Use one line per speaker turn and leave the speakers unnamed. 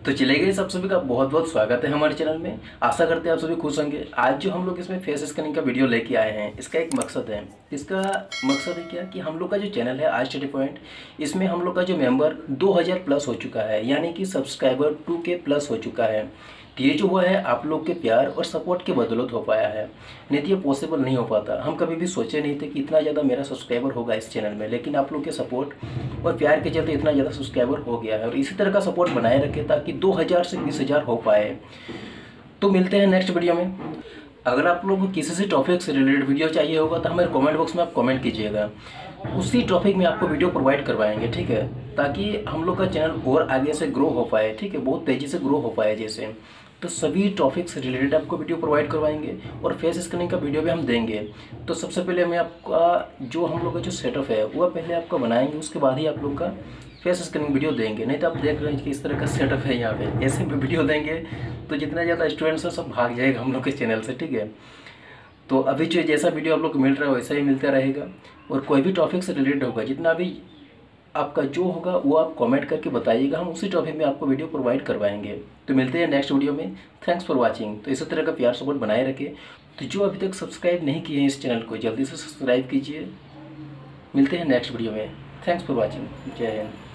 तो चले गए, सब सभी का बहुत बहुत स्वागत है हमारे चैनल में। आशा करते हैं आप सभी खुश होंगे। आज जो हम लोग इसमें फेस स्कैनिंग का वीडियो लेके आए हैं, इसका एक मकसद है। इसका मकसद है क्या कि हम लोग का जो चैनल है आज स्टडी पॉइंट, इसमें हम लोग का जो मेंबर 2000 प्लस हो चुका है, यानी कि सब्सक्राइबर 2K प्लस हो चुका है। तो ये जो हुआ है आप लोग के प्यार और सपोर्ट के बदौलत हो पाया है, नहीं तो ये पॉसिबल नहीं हो पाता। हम कभी भी सोचे नहीं थे कि इतना ज़्यादा मेरा सब्सक्राइबर होगा इस चैनल में, लेकिन आप लोग के सपोर्ट और प्यार के चलते इतना ज़्यादा सब्सक्राइबर हो गया है। और इसी तरह का सपोर्ट बनाए रखे ताकि 2000 से 20,000 हो पाए। तो मिलते हैं नेक्स्ट वीडियो में। अगर आप लोग को किसी से टॉपिक से रिलेटेड वीडियो चाहिए होगा तो हमारे कमेंट बॉक्स में आप कमेंट कीजिएगा, उसी टॉपिक में आपको वीडियो प्रोवाइड करवाएंगे, ठीक है, ताकि हम लोग का चैनल और आगे से ग्रो हो पाए, ठीक है, बहुत तेज़ी से ग्रो हो पाए जैसे। तो सभी टॉपिक से रिलेटेड आपको वीडियो प्रोवाइड करवाएंगे और फेस स्कैनिंग का वीडियो भी हम देंगे। तो सबसे पहले मैं आपका जो हम लोग का जो सेटअप है वह पहले आपका बनाएंगे, उसके बाद ही आप लोग का फेस स्कैनिंग वीडियो देंगे। नहीं तो आप देख रहे हैं कि इस तरह का सेटअप है यहाँ पे, ऐसे भी वीडियो देंगे तो जितना ज़्यादा स्टूडेंट्स है सब भाग जाएगा हम लोग के चैनल से, ठीक है। तो अभी जो जैसा वीडियो आप लोग को मिल रहा है वैसा ही मिलता रहेगा। और कोई भी टॉपिक से रिलेटेड होगा, जितना भी आपका जो होगा वो आप कमेंट करके बताइएगा, हम उसी टॉपिक में आपको वीडियो प्रोवाइड करवाएंगे। तो मिलते हैं नेक्स्ट वीडियो में। Thanks for watching. तो इसी तरह का प्यार सपोर्ट बनाए रखें। तो जो अभी तक सब्सक्राइब नहीं किए हैं इस चैनल को, जल्दी से सब्सक्राइब कीजिए। मिलते हैं नेक्स्ट वीडियो में। Thanks for watching. जय हिंद।